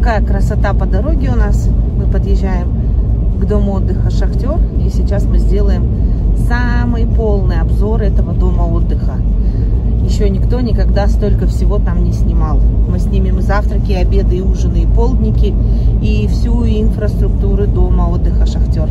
такая красота по дороге у нас. Мы подъезжаем к дому отдыха «Шахтер». И сейчас мы сделаем самый полный обзор этого дома отдыха. Еще никто никогда столько всего там не снимал. Мы снимем и завтраки, и обеды, и ужины, и полдники, и всю инфраструктуру дома отдыха «Шахтер».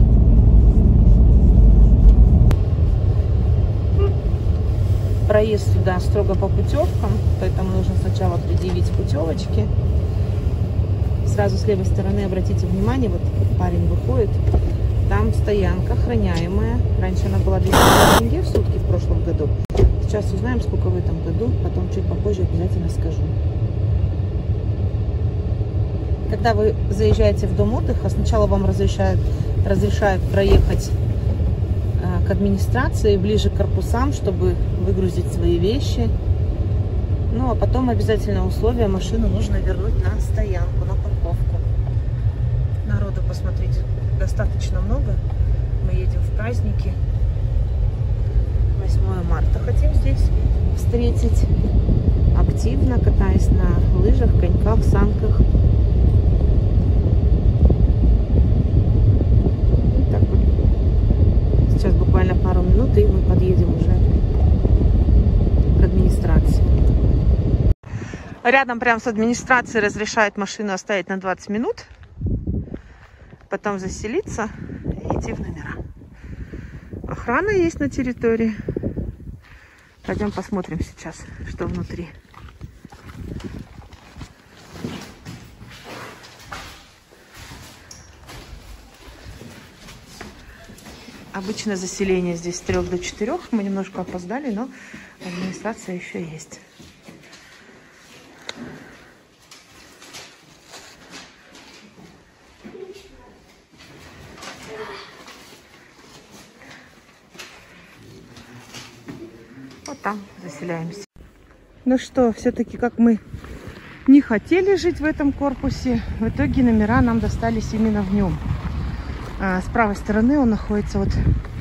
Проезд сюда строго по путевкам, поэтому нужно сначала предъявить путевочки. Сразу с левой стороны обратите внимание, вот парень выходит, там стоянка охраняемая. Раньше она была 200 тенге в сутки в прошлом году. Сейчас узнаем, сколько в этом году, потом чуть попозже обязательно скажу. Когда вы заезжаете в дом отдыха, сначала вам разрешают проехать к администрации, ближе к корпусам, чтобы выгрузить свои вещи. Ну, а потом обязательное условие: машину нужно вернуть на стоянку, на парковку. Народу, посмотрите, достаточно много. Мы едем в праздники. 8 марта хотим здесь встретить. Активно катаясь на лыжах, коньках, санках. И так вот. Сейчас буквально пару минут, и мы подъедем уже к администрации. Рядом прям с администрацией разрешают машину оставить на 20 минут. Потом заселиться и идти в номера. Охрана есть на территории. Пойдем посмотрим сейчас, что внутри. Обычно заселение здесь с 3 до 4. Мы немножко опоздали, но администрация еще есть. Вот там заселяемся. Ну что, все-таки как мы не хотели жить в этом корпусе, в итоге номера нам достались именно в нем. С правой стороны он находится от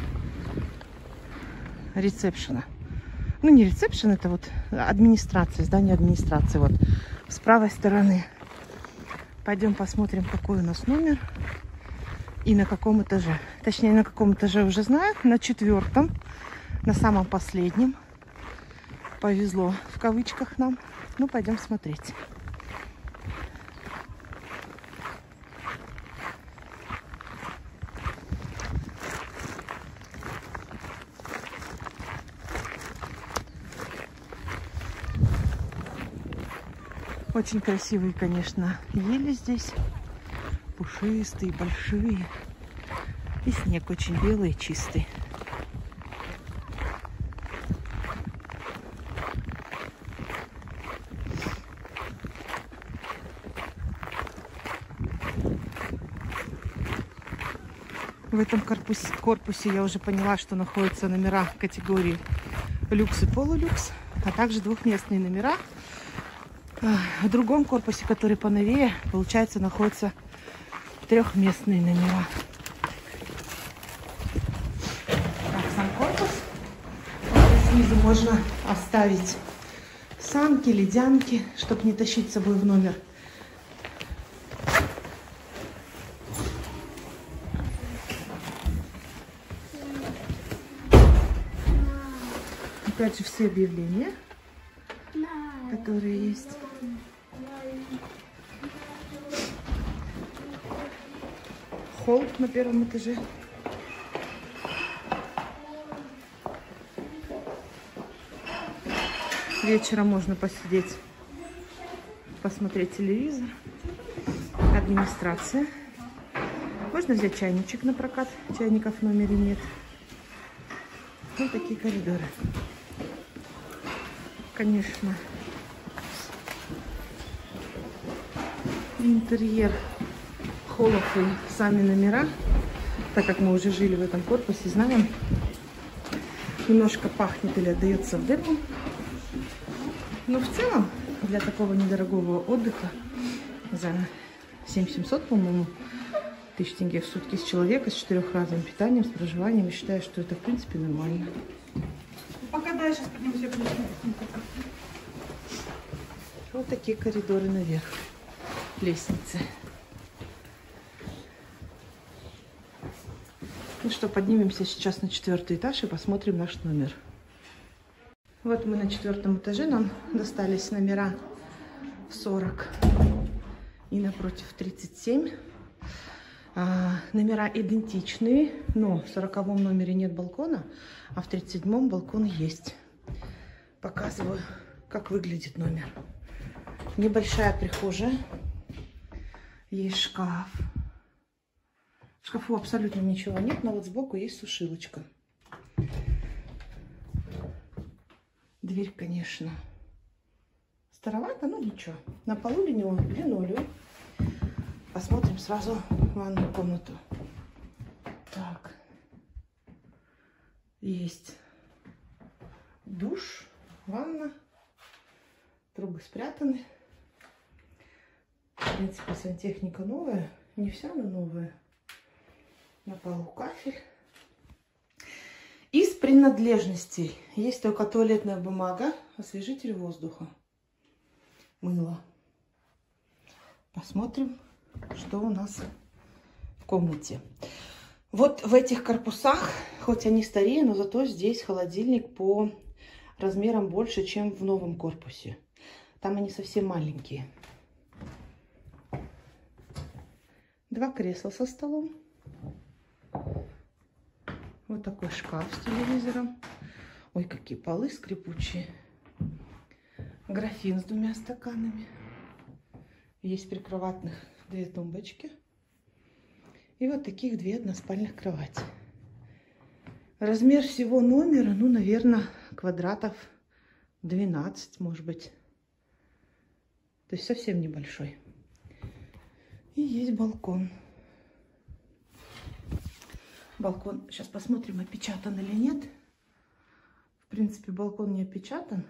ресепшена. Ну, не ресепшен, это вот администрация, здание администрации. Вот с правой стороны. Пойдем посмотрим, какой у нас номер и на каком этаже. Точнее, на каком этаже уже знаю. На 4-м, на самом последнем. Повезло в кавычках нам. Ну, пойдем смотреть. Очень красивые, конечно, ели здесь. Пушистые, большие. И снег очень белый, чистый. В этом корпусе я уже поняла, что находятся номера категории люкс и полулюкс, а также двухместные номера. В другом корпусе, который поновее, получается, находятся трехместные номера. Так, сам корпус. Снизу можно оставить санки, ледянки, чтобы не тащить с собой в номер. Опять же, все объявления, которые есть. Холл на 1-м этаже. Вечером можно посидеть, посмотреть телевизор. Администрация. Можно взять чайничек на прокат. Чайников в номере нет. Вот такие коридоры. Конечно, интерьер холлов и сами номера, так как мы уже жили в этом корпусе, знаем, немножко пахнет или отдается в депо. Но в целом для такого недорогого отдыха за 7700, по-моему, 1000 тенге в сутки с человека, с 4-разовым питанием, с проживанием, я считаю, что это в принципе нормально. Пока дальше поднимемся. Вот такие коридоры наверх. лестницы. Ну что, поднимемся сейчас на 4-й этаж и посмотрим наш номер. Вот мы на 4-м этаже, нам достались номера 40 и напротив 37. Номера идентичные, но в 40-м номере нет балкона, а в 37-м балкон есть. Показываю, как выглядит номер. Небольшая прихожая, есть шкаф. В шкафу абсолютно ничего нет, но вот сбоку есть сушилочка. Дверь, конечно, старовато, но ничего. На полу линолеум. Посмотрим сразу ванную комнату. Так. Есть душ, ванна. Трубы спрятаны. В принципе, сантехника новая. Не вся, но новая. На полу кафель. Из принадлежностей есть только туалетная бумага, освежитель воздуха, мыло. Посмотрим, что у нас в комнате. Вот в этих корпусах, хоть они старее, но зато здесь холодильник по размерам больше, чем в новом корпусе. Там они совсем маленькие. 2 кресла со столом. Вот такой шкаф с телевизором. Ой, какие полы скрипучие. Графин с 2 стаканами. Есть прикроватных 2 тумбочки. И вот таких 2 односпальных кровати. Размер всего номера, ну, наверное, квадратов 12, может быть. То есть совсем небольшой. И есть балкон. Балкон, сейчас посмотрим, опечатан или нет. В принципе, балкон не опечатан.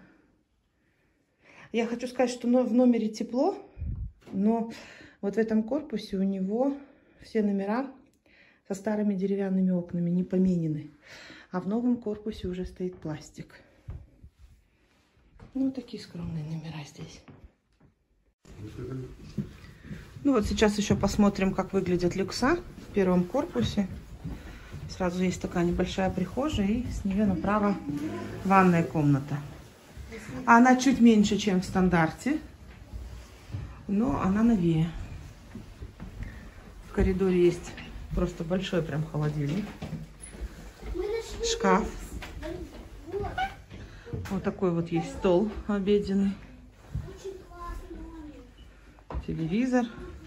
Я хочу сказать, что в номере тепло, но вот в этом корпусе у него все номера со старыми деревянными окнами, не поменены. А в новом корпусе уже стоит пластик. Ну, такие скромные номера здесь. Ну вот сейчас еще посмотрим, как выглядят люкса в первом корпусе. Сразу есть такая небольшая прихожая, и с нее направо ванная комната. Она чуть меньше, чем в стандарте, но она новее. В коридоре есть просто большой прям холодильник. Шкаф. Вот такой вот есть стол обеденный. Телевизор.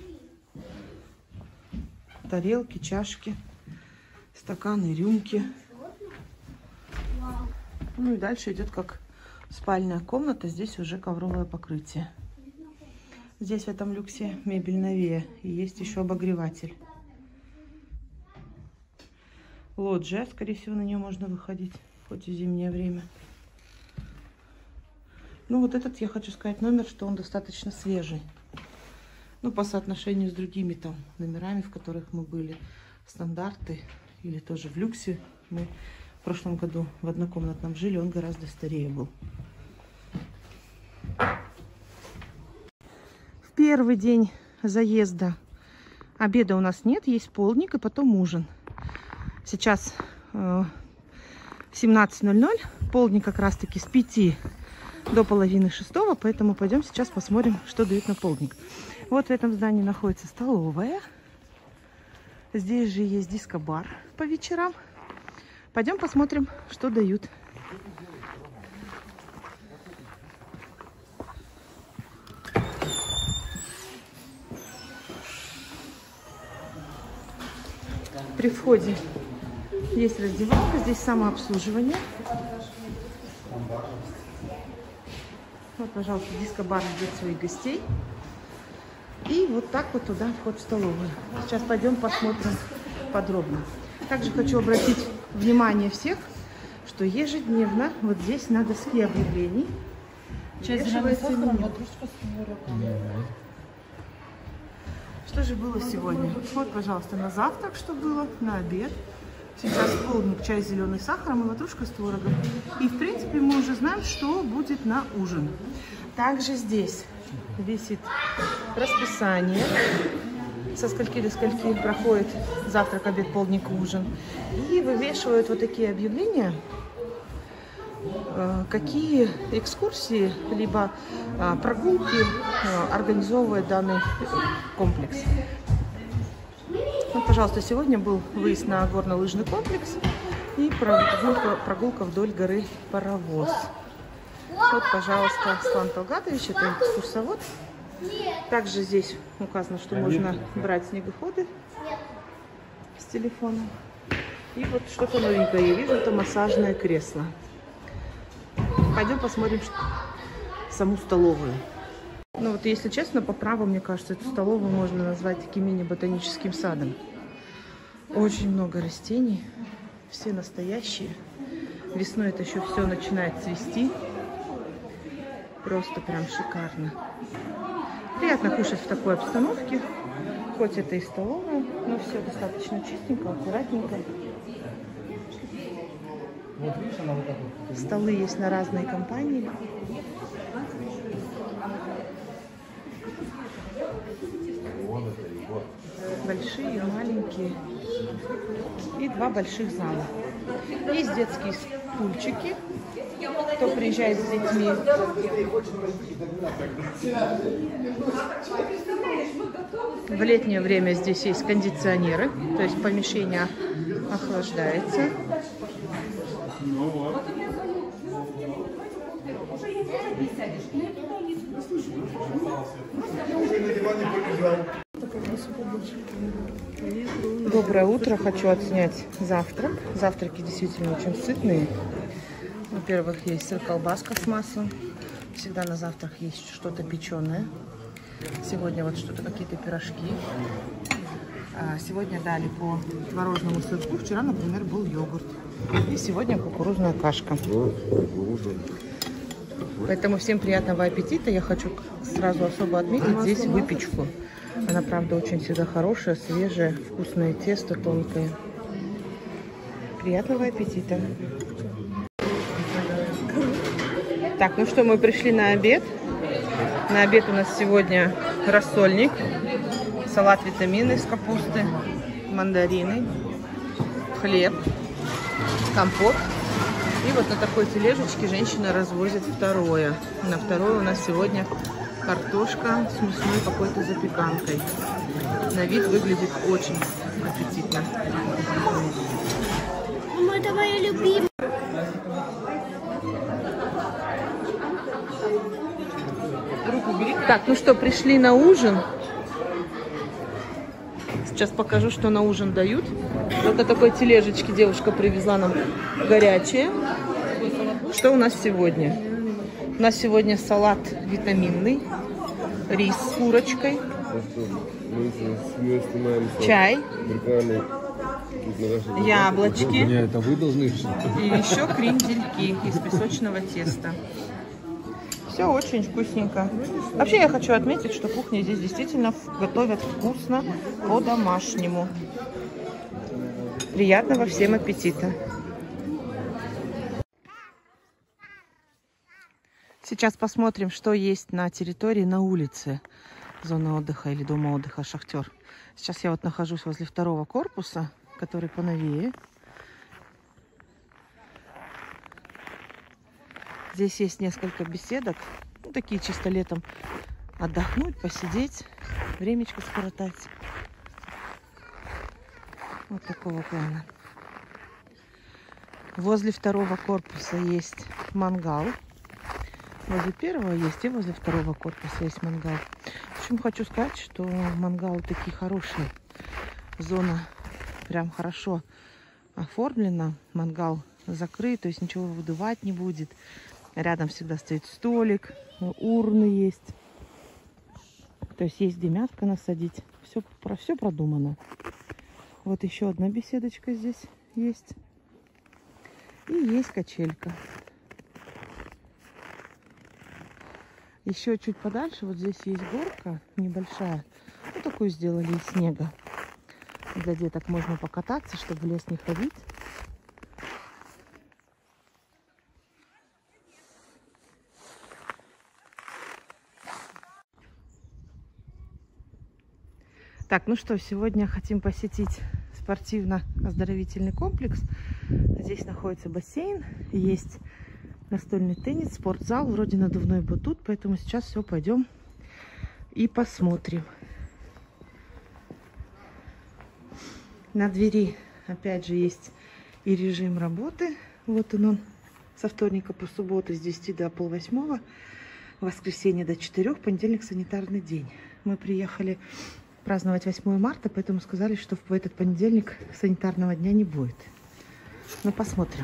Тарелки, чашки. Стаканы, рюмки. Ну и дальше идет как спальная комната. Здесь уже ковровое покрытие. Здесь в этом люксе мебель новее. И есть еще обогреватель. Лоджия. Скорее всего, на нее можно выходить. Хоть и в зимнее время. Ну вот этот, я хочу сказать, номер, что он достаточно свежий. Ну, по соотношению с другими там номерами, в которых мы были. Стандарты. Или тоже в люксе. Мы в прошлом году в однокомнатном жили, он гораздо старее был. В первый день заезда обеда у нас нет, есть полдник и потом ужин. Сейчас 17:00, полдник как раз таки с 5 до половины 6, поэтому пойдем сейчас посмотрим, что дают на полдник. Вот в этом здании находится столовая. Здесь же есть диско-бар по вечерам. Пойдем посмотрим, что дают. При входе есть раздевалка, здесь самообслуживание. Вот, пожалуйста, диско-бар ждет своих гостей. И вот так вот туда вход в столовую. Сейчас пойдем посмотрим подробно. Также хочу обратить внимание всех, что ежедневно вот здесь на доске объявлений вешивается меню. Что же было сегодня? Вот, пожалуйста, на завтрак что было, на обед. Сейчас полдник, чай с зеленым сахаром и ватрушка с творогом. И, в принципе, мы уже знаем, что будет на ужин. Также здесь висит расписание, со скольки до скольки проходит завтрак, обед, полдник, ужин. И вывешивают вот такие объявления, какие экскурсии, либо прогулки организовывает данный комплекс. Вот, пожалуйста, сегодня был выезд на горнолыжный комплекс и прогулка вдоль горы Паровоз. Вот, пожалуйста, Аслан Талгатович, это экскурсовод. Также здесь указано, что можно брать снегоходы с телефона. И вот что-то новенькое я вижу, это массажное кресло. Пойдем посмотрим саму столовую. Ну вот, если честно, по праву, мне кажется, эту столовую можно назвать таким мини-ботаническим садом. Очень много растений, все настоящие. Весной это еще все начинает цвести. Просто прям шикарно. Приятно кушать в такой обстановке. Хоть это и столовая, но все достаточно чистенько, аккуратненько. Столы есть на разные компании. Большие, маленькие. И два больших зала. Есть детские стульчики. Кто приезжает с детьми. В летнее время здесь есть кондиционеры, то есть помещение охлаждается. Доброе утро. Хочу отснять завтрак. Завтраки действительно очень сытные. Во-первых, есть сыр-колбаска с маслом. Всегда на завтрак есть что-то печеное. Сегодня вот что-то, какие-то пирожки. Сегодня дали по творожному сырку. Вчера, например, был йогурт. И сегодня кукурузная кашка. Поэтому всем приятного аппетита. Я хочу сразу особо отметить здесь выпечку. Она, правда, очень всегда хорошая, свежая, вкусное тесто, тонкое. Приятного аппетита. Так, ну что, мы пришли на обед. На обед у нас сегодня рассольник, салат витамины из капусты, мандарины, хлеб, компот. И вот на такой тележечке женщина развозит второе. На второе у нас сегодня картошка с мясной какой-то запеканкой. На вид выглядит очень аппетитно. Мама, это моя любимая. Так, ну что, пришли на ужин. Сейчас покажу, что на ужин дают. Вот на такой тележечке девушка привезла нам горячее. Что у нас сегодня? У нас сегодня салат витаминный, рис с курочкой, чай, яблочки Это вы должны и еще крендельки из песочного теста. Все очень вкусненько. Вообще я хочу отметить, что кухня здесь действительно готовят вкусно, по-домашнему. Приятного всем аппетита. Сейчас посмотрим, что есть на территории, на улице. Зона отдыха или дома отдыха «Шахтер». Сейчас я вот нахожусь возле второго корпуса, который поновее. Здесь есть несколько беседок. Ну, такие чисто летом отдохнуть, посидеть, времечко скоротать. Вот такого плана. Возле второго корпуса есть мангал. Возле первого есть и возле второго корпуса есть мангал. В общем, хочу сказать, что мангалы такие хорошие. Зона прям хорошо оформлена. Мангал закрыт, то есть ничего выдувать не будет. Рядом всегда стоит столик, урны есть. То есть есть где мяско насадить. Все продумано. Вот еще одна беседочка здесь есть. И есть качелька. Еще чуть подальше вот здесь есть горка небольшая. Вот такую сделали из снега. Для деток можно покататься, чтобы в лес не ходить. Так, ну что, сегодня хотим посетить спортивно-оздоровительный комплекс. Здесь находится бассейн, есть настольный теннис, спортзал, вроде надувной батут, поэтому сейчас все пойдем и посмотрим. На двери опять же есть и режим работы. Вот он со вторника по субботу с 10 до полвосьмого, воскресенье до 4, понедельник санитарный день. Мы приехали праздновать 8 марта, поэтому сказали, что в этот понедельник санитарного дня не будет. Ну, посмотрим.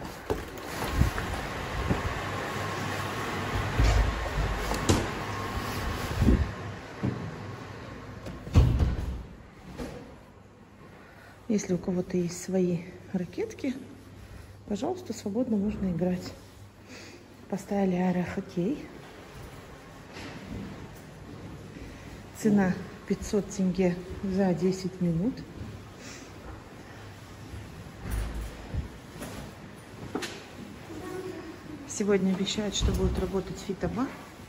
Если у кого-то есть свои ракетки, пожалуйста, свободно можно играть. Поставили аэрохоккей. Цена 500 тенге за 10 минут. Сегодня обещают, что будет работать фитобар.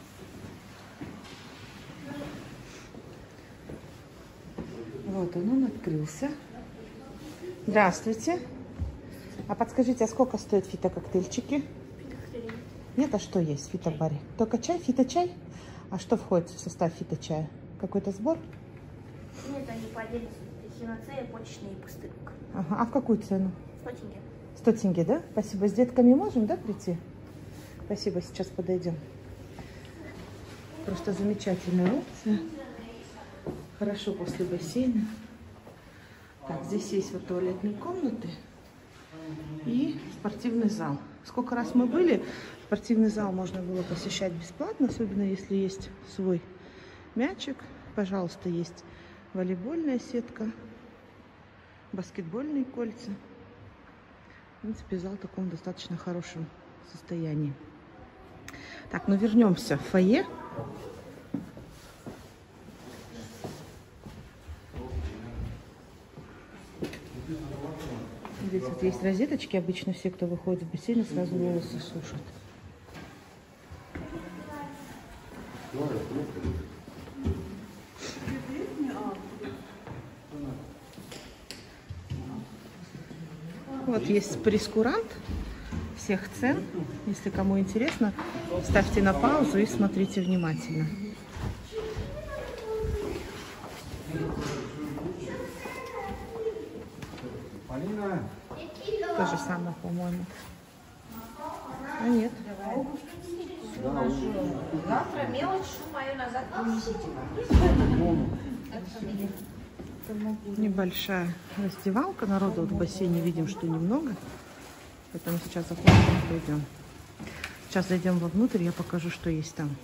Вот он открылся. Здравствуйте. А подскажите, а сколько стоят фитококтейльчики? Нет, а что есть в фитобаре? Только чай, фиточай? А что входит в состав фиточая? Какой-то сбор? Нет, они по отдельности. Хиноцея, почечный и пустырник. Ага. А в какую цену? 100 тенге. 100 тенге, да? Спасибо. С детками можем, да, прийти? Спасибо, сейчас подойдем. Просто замечательная опция. Хорошо после бассейна. Так, здесь есть вот туалетные комнаты и спортивный зал. Сколько раз мы были, спортивный зал можно было посещать бесплатно, особенно если есть свой мячик. Пожалуйста, есть волейбольная сетка, баскетбольные кольца. В принципе, зал в таком достаточно хорошем состоянии. Так, ну вернемся в фойе. Здесь вот есть розеточки. Обычно все, кто выходит в бассейн, сразу волосы сушат. Вот есть прейскурант всех цен. Если кому интересно, ставьте на паузу и смотрите внимательно. То же самое, по-моему. А нет. Завтра мелочь мою назад принесите. Небольшая раздевалка. Народу вот в бассейне видим, что немного. Поэтому сейчас заходим и пойдем. Сейчас зайдем вовнутрь, я покажу, что есть там.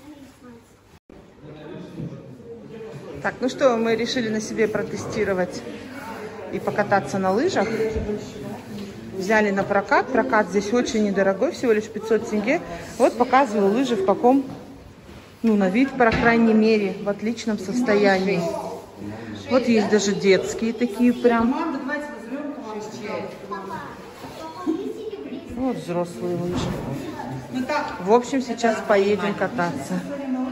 Так, ну что, мы решили на себе протестировать и покататься на лыжах. Взяли на прокат. Прокат здесь очень недорогой, всего лишь 500 тенге. Вот показываю лыжи в каком, ну, на вид, по крайней мере, в отличном состоянии. Вот есть даже детские такие прям. Вот взрослые лыжи. В общем, сейчас поедем кататься.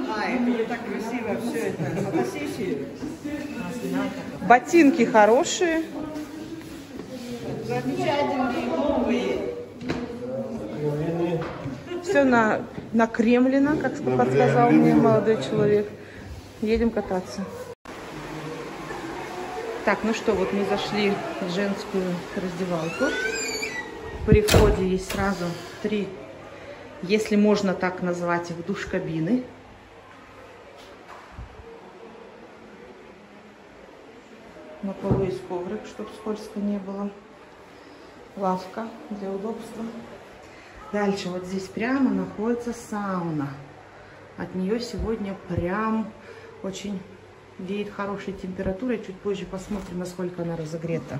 Ботинки хорошие. Все накремлено, как подсказал мне молодой человек. Едем кататься. Так, ну что, вот мы зашли в женскую раздевалку. При входе есть сразу 3, если можно так назвать их, душ-кабины. На полу есть коврик, чтобы скользко не было. Лавка для удобства. Дальше вот здесь прямо находится сауна. От нее сегодня прям очень веет хорошей температурой. Чуть позже посмотрим, насколько она разогрета.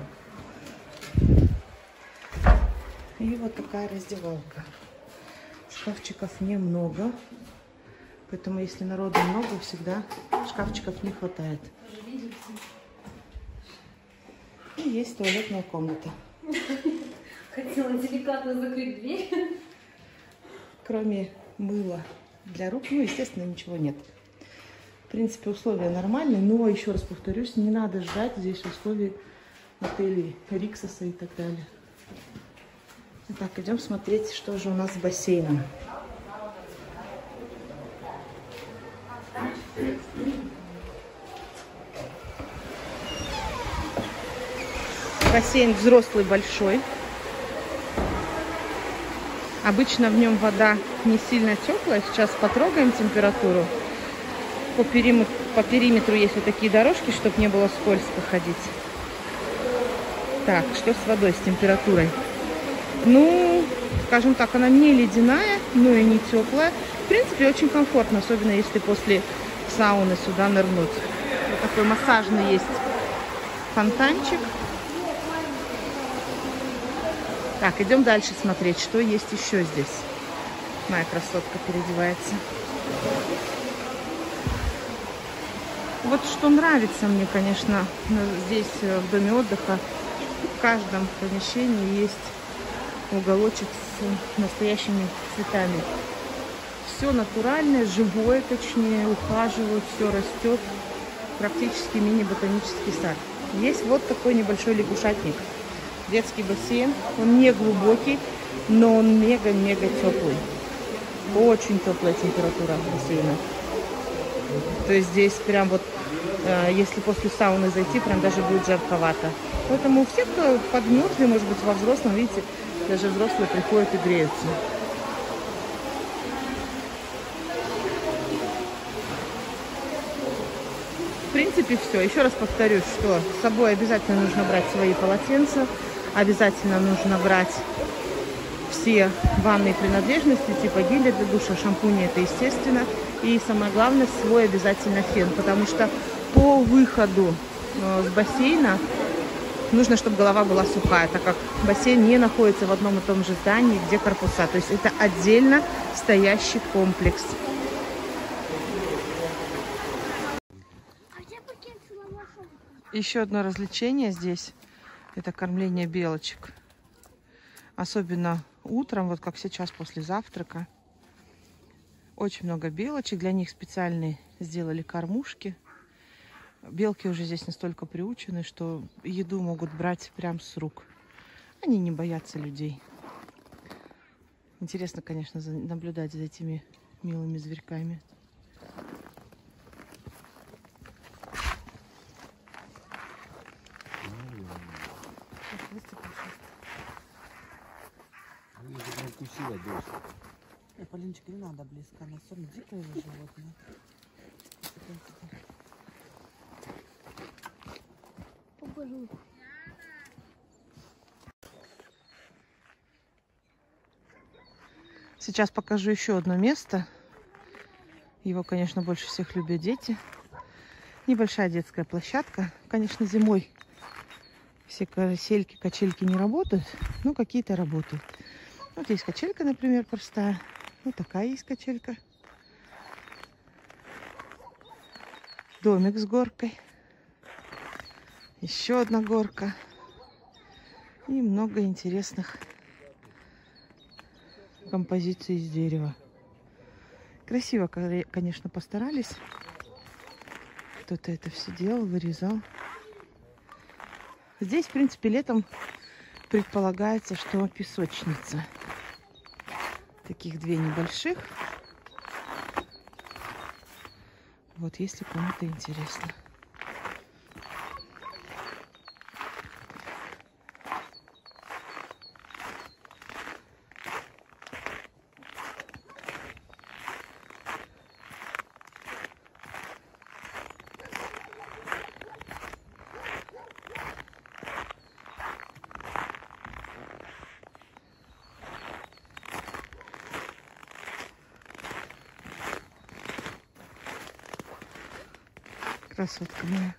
И вот такая раздевалка. Шкафчиков немного. Поэтому если народу много, всегда шкафчиков не хватает. И есть туалетная комната. Хотела деликатно закрыть дверь. Кроме мыла для рук, ну, естественно, ничего нет. В принципе, условия нормальные, но, еще раз повторюсь, не надо ждать здесь условий отелей Риксоса и так далее. Итак, идем смотреть, что же у нас с бассейном. Бассейн взрослый, большой. Обычно в нем вода не сильно теплая. Сейчас потрогаем температуру. По периметру есть вот такие дорожки, чтобы не было скользко ходить. Так, что с водой, с температурой? Ну, скажем так, она не ледяная, но и не теплая. В принципе, очень комфортно, особенно если после сауны сюда нырнуть. Вот такой массажный есть фонтанчик. Так, идем дальше смотреть, что есть еще здесь. Моя красотка переодевается. Вот что нравится мне, конечно, здесь в доме отдыха. В каждом помещении есть уголочек с настоящими цветами. Все натуральное, живое, точнее, ухаживают, все растет. Практически мини-ботанический сад. Есть вот такой небольшой лягушатник. Детский бассейн. Он не глубокий, но он мега-мега теплый. Очень теплая температура бассейна. То есть здесь прям вот, если после сауны зайти, прям даже будет жарковато. Поэтому все, кто подмерзли, может быть, во взрослом, видите, даже взрослые приходят и греются. В принципе, все. Еще раз повторюсь, что с собой обязательно нужно брать свои полотенца, обязательно нужно брать все ванные принадлежности, типа геля для душа, шампуни, это естественно. И самое главное, свой обязательно фен, потому что по выходу с бассейна нужно, чтобы голова была сухая, так как бассейн не находится в одном и том же здании, где корпуса. То есть это отдельно стоящий комплекс. Еще одно развлечение здесь – это кормление белочек. Особенно утром, вот как сейчас после завтрака. Очень много белочек, для них специальные сделали кормушки. Белки уже здесь настолько приучены, что еду могут брать прям с рук. Они не боятся людей. Интересно, конечно, наблюдать за этими милыми зверьками. Полиночка, не надо близко, она все равно дикое же животное. Сейчас покажу еще одно место. Его, конечно, больше всех любят дети. Небольшая детская площадка. Конечно, зимой все карусельки, качельки не работают, но какие-то работают. Вот есть качелька, например, простая. Вот такая есть качелька. Домик с горкой. Еще одна горка. И много интересных композиций из дерева. Красиво, конечно, постарались. Кто-то это все делал, вырезал. Здесь, в принципе, летом предполагается, что песочница. Таких две небольших. Вот, если кому-то интересно. Красотка моя.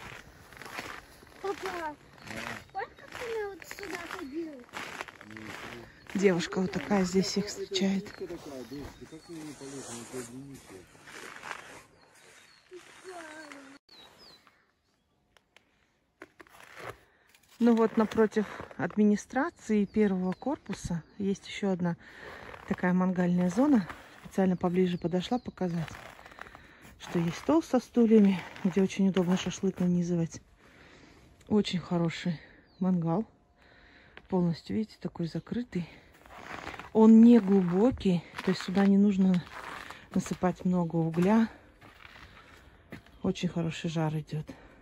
Папа, вот как она вот сюда ходила? Девушка вот такая здесь всех встречает. Ну вот напротив администрации первого корпуса есть еще одна такая мангальная зона. Специально поближе подошла показать. что есть стол со стульями, где очень удобно шашлык нанизывать. Очень хороший мангал. Полностью, видите, такой закрытый. Он не глубокий, то есть сюда не нужно насыпать много угля. Очень хороший жар идет.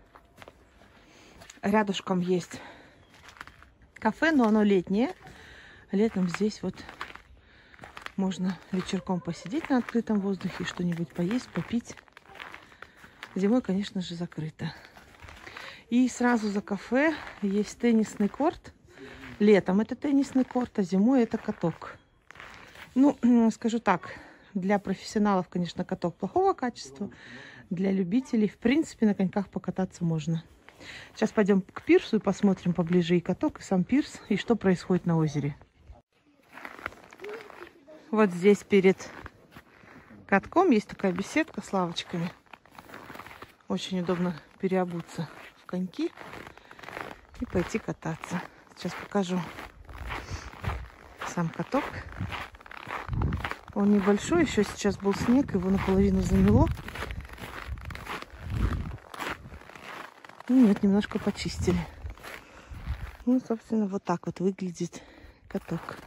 Рядышком есть кафе, но оно летнее. Летом здесь вот можно вечерком посидеть на открытом воздухе, что-нибудь поесть, попить. Зимой, конечно же, закрыто. И сразу за кафе есть теннисный корт. Летом это теннисный корт, а зимой это каток. Ну, скажу так, для профессионалов, конечно, каток плохого качества. Для любителей, в принципе, на коньках покататься можно. Сейчас пойдем к пирсу и посмотрим поближе и каток, и сам пирс, и что происходит на озере. Вот здесь перед катком есть такая беседка с лавочками. Очень удобно переобуться в коньки и пойти кататься. Сейчас покажу сам каток. Он небольшой, еще сейчас был снег, его наполовину замело. Нет, немножко почистили. Ну, собственно, вот так вот выглядит каток.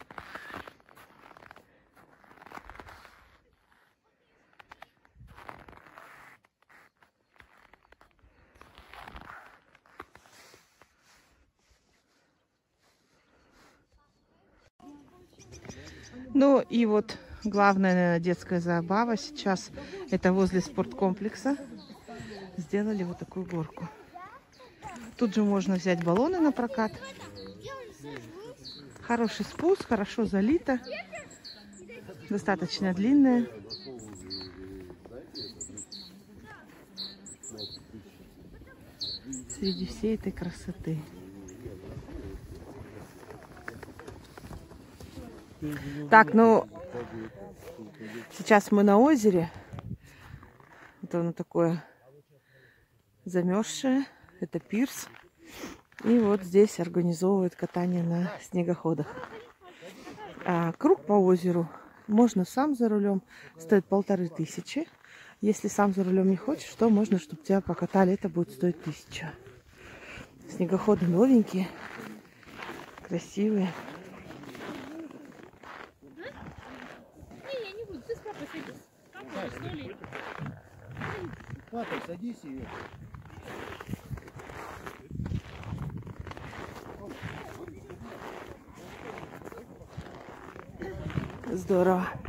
Ну и вот главная, наверное, детская забава сейчас это возле спорткомплекса. Сделали вот такую горку. Тут же можно взять баллоны на прокат. Хороший спуск, хорошо залито. Достаточно длинная. Среди всей этой красоты. Так, ну, сейчас мы на озере. Вот оно такое замерзшее. Это пирс. И вот здесь организовывают катание на снегоходах. Круг по озеру можно сам за рулем. Стоит 1500. Если сам за рулем не хочешь, то можно, чтобы тебя покатали. Это будет стоить 1000. Снегоходы новенькие. Красивые. Папа, садись и... Здорово.